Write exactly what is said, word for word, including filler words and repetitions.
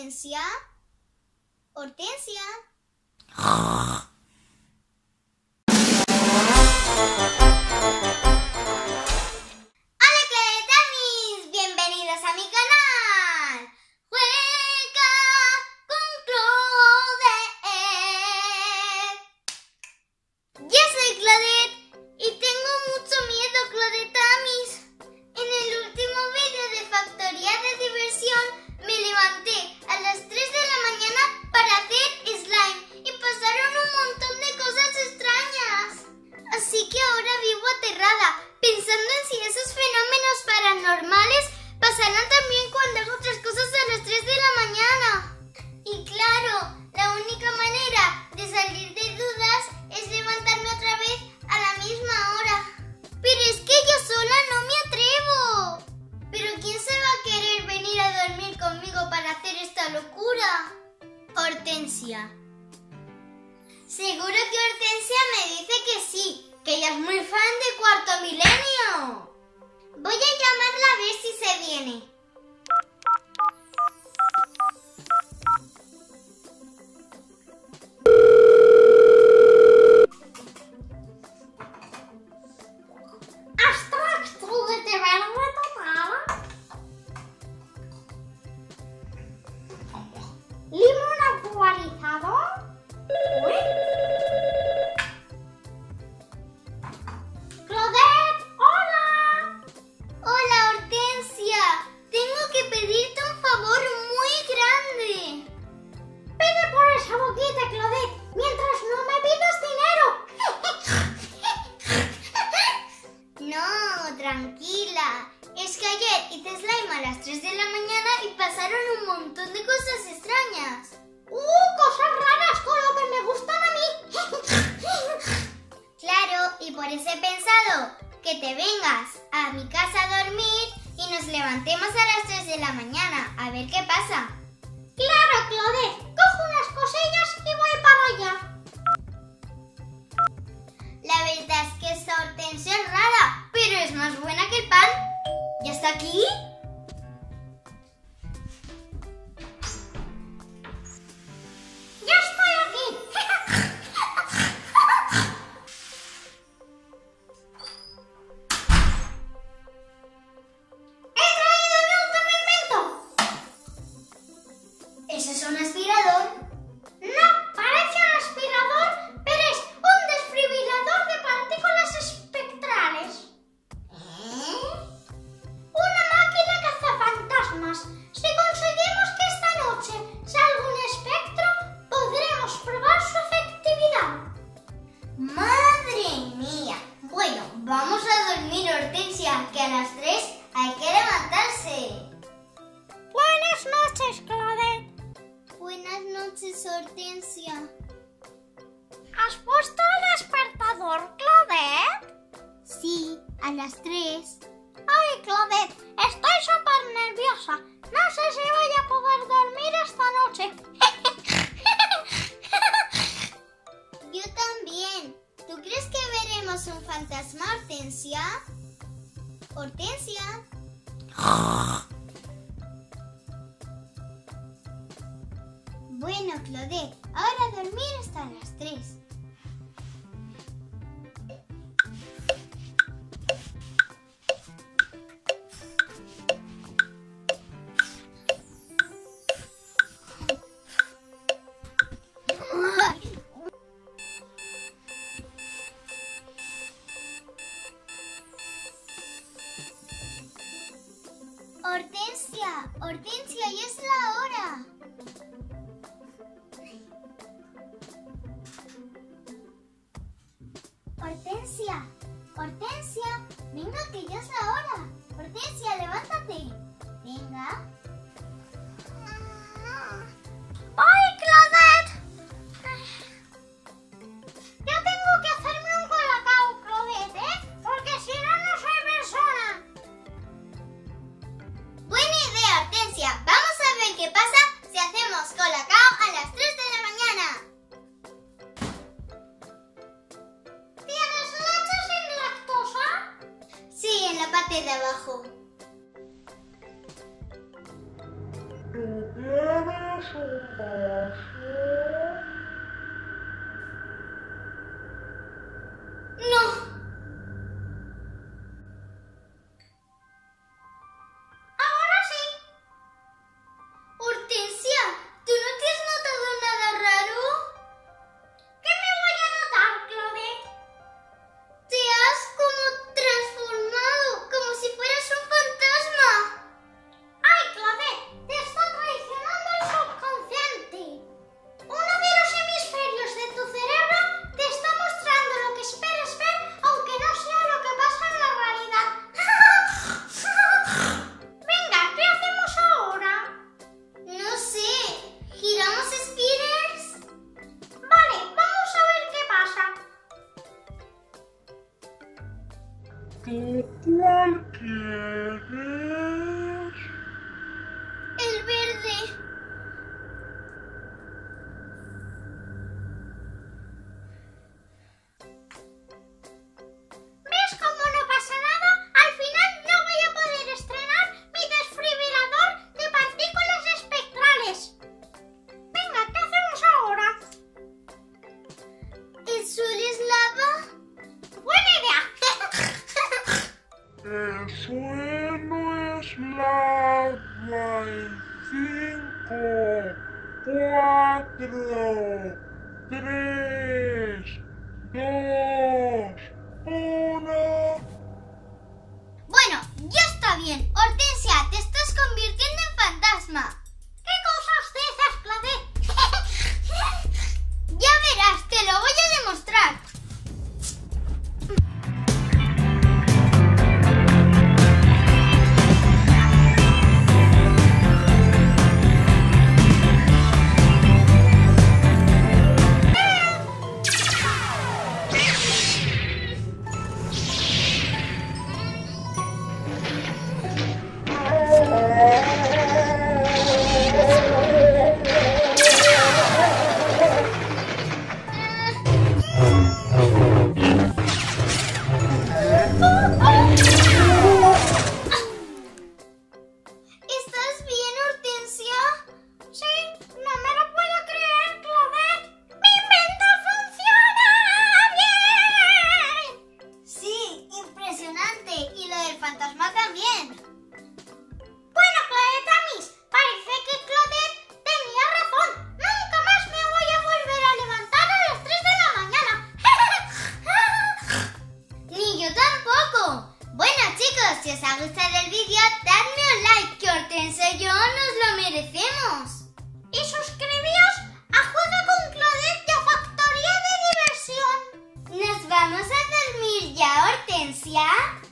Hortensia. Hortensia. Hola Claretamis, bienvenidos a mi canal. Juega con Claudette. Yo soy Claudette y tengo mucho miedo, Claretamis. En el último vídeo de Factoría de Diversión me levanté a las tres de la mañana para hacer slime y pasaron un montón de cosas extrañas. Así que ahora vivo aterrada, pensando en si esos fenómenos paranormales pasarán también cuando hago otras cosas a las tres de la mañana. Y claro, la única manera de salir de dudas es levantarme otra vez a la misma hora. Pero es que yo sola no me atrevo. ¿Pero quién se va a querer venir a dormir conmigo para hacer esta locura? Hortensia. Seguro que Hortensia me dice que sí, que ella es muy fan de Cuarto Milenio. Voy a llamarla a ver si se viene. ¿Limón actualizado? ¿Uy? ¡Claudette! ¡Hola! Hola Hortensia, tengo que pedirte un favor muy grande. Pide por esa boquita, Claudette, mientras no me pidas dinero. No, tranquila. Es que ayer hice slime a las tres de la mañana y pasaron un montón de cosas extrañas. ¡Uh! Cosas raras con lo que me gustan a mí. Claro, y por eso he pensado que te vengas a mi casa a dormir y nos levantemos a las tres de la mañana. A ver qué pasa. Claro, Claudette. Cojo unas cosillas y voy para allá. La verdad es que esta Hortensia es rara, pero es más buena que el pan. ¿Ya está aquí? ¡Ya estoy aquí! ¡He traído mi último invento! ¿Ese es un aspirador? No, parece un aspirador, pero es un desfibrilador de partículas espectrales. ¿Eh? Una máquina cazafantasmas. Si conseguimos que esta noche salga un espectro, podremos probar su efectividad. ¡Madre mía! Bueno, vamos a dormir, Hortensia, que a las tres hay que levantarse. Buenas noches, Claudette. Buenas noches, Hortensia. ¿Has puesto el despertador, Claudette? Sí, a las tres. Ay, Claudette, estoy súper nerviosa. No sé si voy a poder dormir esta noche. Yo también. ¿Tú crees que veremos un fantasma, Hortensia? Hortensia. Bueno, Claudette, ahora a dormir hasta las tres. Hortensia, Hortensia, ya es la hora. Hortensia, Hortensia, venga que ya es la hora. Hortensia, levántate. Venga. ¡Ay, Claudette! Ya tengo que hacerme un colacao, Claudette, ¿eh? Porque si no, no soy persona. Buena idea, Hortensia. Vamos a ver qué pasa si hacemos colacao a las tres de la mañana. ¿Tienes leche sin lactosa? Sí, en la parte de abajo. ¿Tú quieres ¿Tú cuál quieres? El verde. ¿Ves cómo no pasa nada? Al final no voy a poder estrenar mi desfibrilador de partículas espectrales. Venga, ¿qué hacemos ahora? ¿El suelo es lava? ¡Buena idea! El suelo es lava en cinco, cuatro, tres, dos, uno. Bueno, ya está bien. Hortensia, te estás convirtiendo en fantasma. ¿Qué cosas dices, Claudette? Ya verás, te lo voy a demostrar. ¿Estás bien, Hortensia? Sí, no me lo puedo creer, Claudette. ¡Mi invento funciona bien! Sí, impresionante. Y lo del fantasma también. Bueno, Claudette Amis, parece que Claudette tenía razón. Nunca más me voy a volver a levantar a las tres de la mañana. Ni yo tampoco. Bueno, chicos, si os ha gustado el vídeo, dadme un like, que Hortensia y yo nos lo merecemos. Y suscribíos a Juega con Claudette de Factoría de Diversión. ¿Nos vamos a dormir ya, Hortensia?